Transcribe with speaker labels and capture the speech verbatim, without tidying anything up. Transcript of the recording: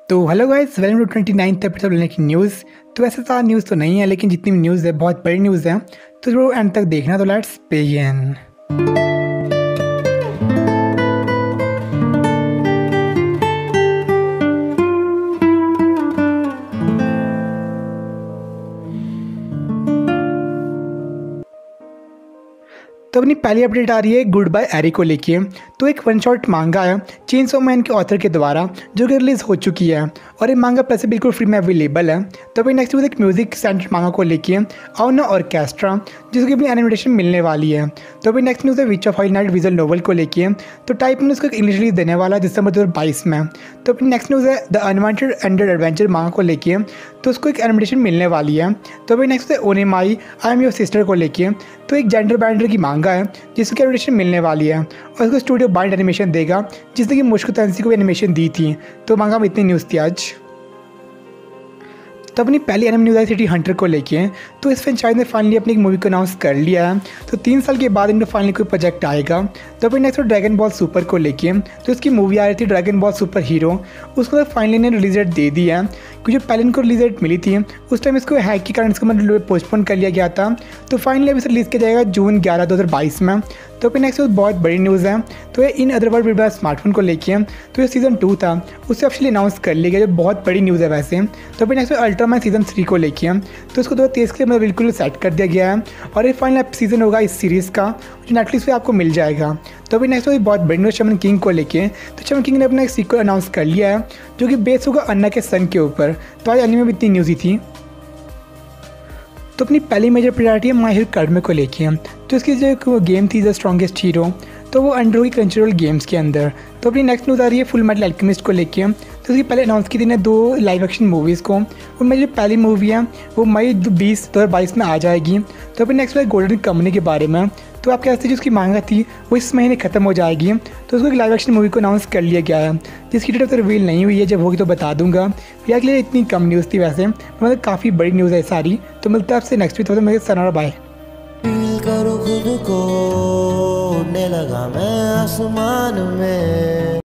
Speaker 1: तो hello guys, welcome to twenty ninth episode लेने की न्यूज़। तो वैसे सारा न्यूज़ तो नहीं है, लेकिन जितनी भी न्यूज़ है बहुत बड़ी न्यूज़ है, तो जरूर एंड तक देखना। तो लेट्स बिगिन। तो अपनी पहली अपडेट आ रही है गुड बाय एरी को लेके। तो एक वन शॉट मांगा है चेनसॉ मैन के ऑथर के द्वारा, जो कि रिलीज हो चुकी है और ये मांगा पैसे बिल्कुल फ्री में अवेलेबल है। तो अभी नेक्स्ट एक म्यूजिक सेंटर मांगा को लेके आओ ना ऑर्केस्ट्रा, जिसकी अपनी एनिमेशन मिलने वाली है। तो अभी नेक्स्ट न्यूज़ है witch of high night visual novel को लेके। तो टाइप ने उसको एक इंग्लिश रिलीज देने वाला है दिसंबर दो हज़ार बाईस में। तो अपनी नेक्स्ट न्यूज़ है the unwanted undead adventure manga को लेके, तो उसको एक एनिमेशन मिलने वाली है। तो अभी नेक्स्ट है Onimai I am your sister को लेके। तो एक जेंडर बैंडर की मांगा है जिसकी एनिमेशन मिलने वाली है और उसको स्टूडियो बाइंड एनिमेशन देगा, जिसने कि मुश्किल तंसी को भी एनिमेशन दी थी। तो मांगा में इतनी न्यूज़ थी आज। तो अपनी पहली एनिमे न्यूज़ आई सिटी हंटर को लेके। तो इस फ्रेंचाइज ने फाइनली अपनी एक मूवी को अनाउंस कर लिया है। तो तीन साल के बाद इनका फाइनली कोई प्रोजेक्ट आएगा। तो अपनी नेक्स्ट ड्रैगन बॉल सुपर को लेके, तो इसकी मूवी आ रही थी ड्रैगन बॉल सुपर हीरो, उसको तो फाइनली ने रिलीज डेट दे दी है। क्योंकि जो पहले इनको रिलीज डेट मिली थी उस टाइम इसको हैक के कारण इसको मतलब पोस्टपोन कर लिया गया था। तो फाइनली अब इसे रिलीज़ किया जाएगा जून ग्यारह दो हज़ार बाईस में। तो फिर नेक्स्ट बहुत बड़ी न्यूज़ है। तो ये in other world with smartphone को लेके, तो ये सीज़न टू था उससे ऑफिशियली अनाउंस कर लिया गया, जो बहुत बड़ी न्यूज़ है वैसे। तो फिर नेक्स्ट अल्ट्रामैन सीज़न थ्री को लेके, तो उसको दो हज़ार तेईस के लिए मतलब बिल्कुल सेट कर दिया गया है और ये फाइनल सीज़न होगा इस सीरीज़ का, जो नेटफ्लिक्स पे आपको मिल जाएगा। तो अभी नेक्स्ट बहुत बड़ी न्यूज़ शमन किंग को लेके। तो शमन किंग ने अपना एक सीक्वल अनाउंस कर लिया है जो कि बेस होगा अन्ना के सन के ऊपर। तो आज एनीमे में इतनी न्यूज़ ही थी। तो अपनी पहली मेजर प्रायोरिटी है माय हीरो अकेडमी को लेके। तो इसकी जो गेम थी द स्ट्रॉन्गेस्ट हीरो, तो वो अंडर होगी क्रंचरोल गेम्स के अंदर। तो अपनी नेक्स्ट न्यूज़ आ रही है फुल मेटल अल्केमिस्ट को लेके। तो उसकी पहले अनाउंस की थी ने दो लाइव एक्शन मूवीज़ को, उनमें जो पहली मूवी है वो मई बीस दो हज़ार बाईस में आ जाएगी। तो अपनी नेक्स्ट है गोल्डन कंपनी के बारे में। तो आप कहते हैं जिसकी मांगा थी वो इस महीने ख़त्म हो जाएगी, तो उसको एक लाइव एक्शन मूवी को अनाउंस कर लिया गया है, जिसकी डेट तो रिवील नहीं हुई है। जब होगी तो बता दूंगा। फिलहाल के लिए इतनी कम न्यूज़ थी, वैसे मतलब काफ़ी बड़ी न्यूज़ है सारी। तो मिलता है आपसे नेक्स्ट वीक, तो मेरे सनारा बाय।
Speaker 2: फील करो खुद को, उड़ने लगा मैं आसमान में।